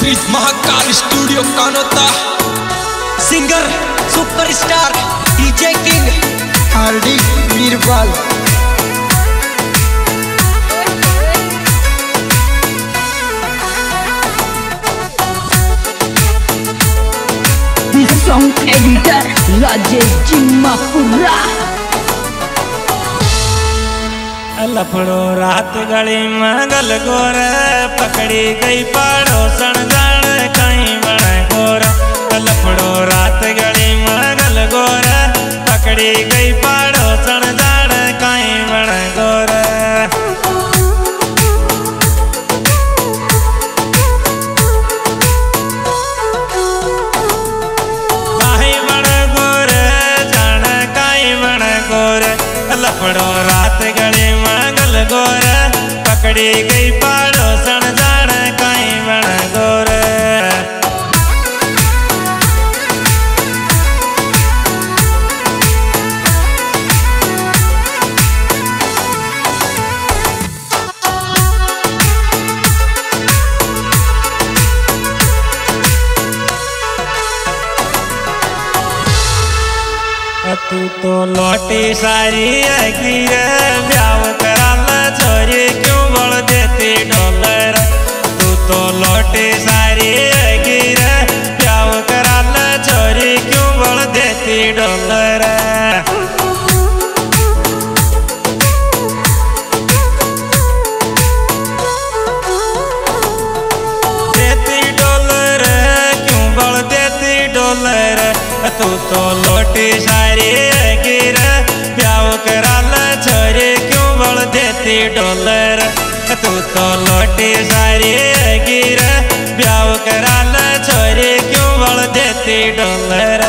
बीच Mahakal studio Kanota. Singer superstar DJ king Hardik Birbal. Song editor Rajesh Jimmapura. लफड़ो रात गली में गल गोर पकड़ी गई पड़ोसन जान कहीं बन गोर। लफड़ो रात गली में गल गोर पकड़ी गई पड़ोसन जान कहीं बन गोर। लफड़ो रात गली में गल गोर पकड़ी गई पड़ोसन जान कहीं बन गोर। तू तो लौटी सारी गिर ब्याह कराल छोरी क्यों बड़ देती डॉलर। तू तो लौटी सारी गिर ब्याह कराल छोरी क्यों बड़ देती डॉलर। देती डॉलर क्यों बड़ देती डॉलर। तू तो लौटी सारी गिर ब्याह कराल छोरी क्यों बड़ देती डॉलर। तू तो लौटी सारी गिर ब्याह कराल छोरी क्यों बड़ देती डॉलर।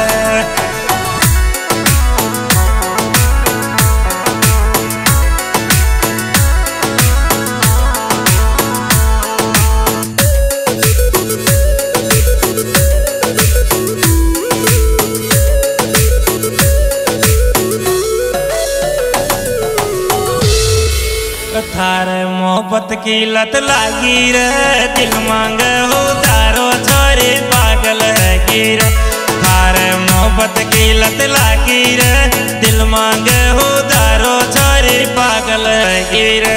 थार मोहब्बत की लत लागी रे दिल मांग हो तारो छोरी पागल है रे। थार मोहब्बत की लत लागी रे दिल मांग हो तारो छोरी पागल है रे।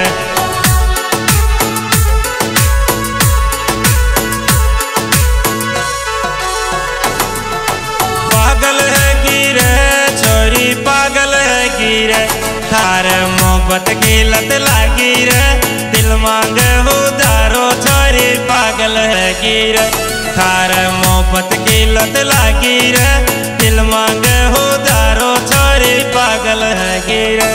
पागल है गिरे छोरी पागल है गिरे। थार मोहब्बत की लत लागी रे दिल मांग हो दारो छोरी पागल है गिरे। थार मोहब्बत की लत लागी रे दिल मांग हो दारो छोरी पागल है गिरे।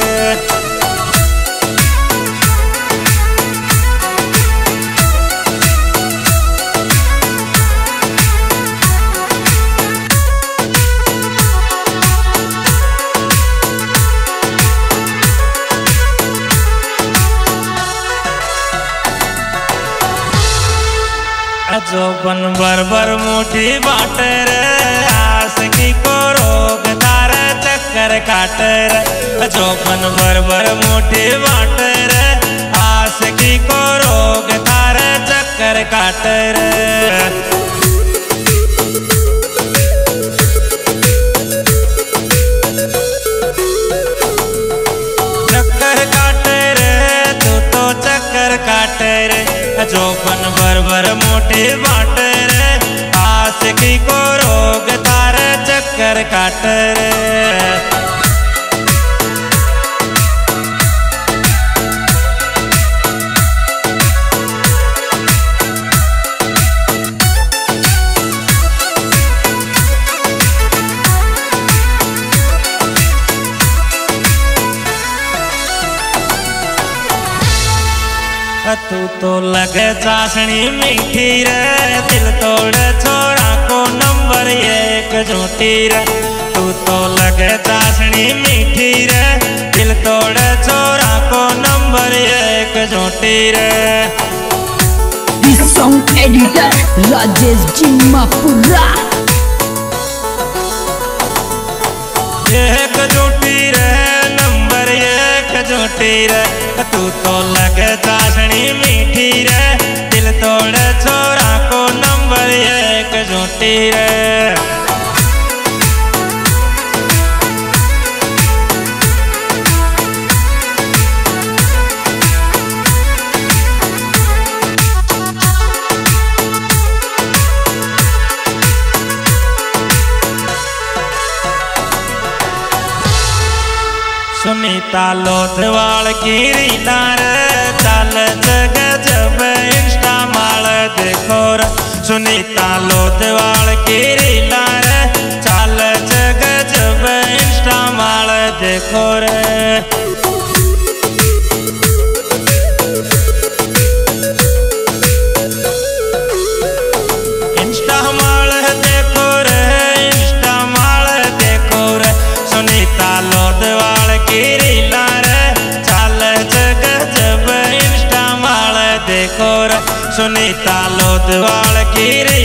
जोबन बरबर मुठी बाट रे आशिकी को रोग तार चक्कर काट रे। जोबन बरबर मुठी बाट रे आशिकी को रोग तार चक्कर काट रे। चक्कर काट रे तू तो चक्कर काट रे। जोबन बरबर मोटे बाट रे आशिकी को रोग तार चक्कर काट रे। तू तो लगे चाशनी मीठी रे दिल तोड़ छोरा को नंबर एक झूठी रे। तू तो लगे चाशनी मीठी रे दिल तोड़ छोरा को नंबर एक झूठी रे। Song editor Rajesh Jimmapura. एक झूठी रे नंबर एक झूठी रे। तू तो लगे चाशनी मीठी रे दिल तोड़ छोरा को छोटी रे। सुनीता लोधवाल की रीला रे चाल गजब इंस्टा माल देखो रे। सुनीता लोधवाल की रीला रे चाल गजब इंस्टा माल देखो रे। इंस्टा माल देखो रे, इंस्टा माल देखो रे। सुनीता लोधवाल की रीला रे चाल गजब इंस्टा माल देखो रे। सुनीता लोधवाल की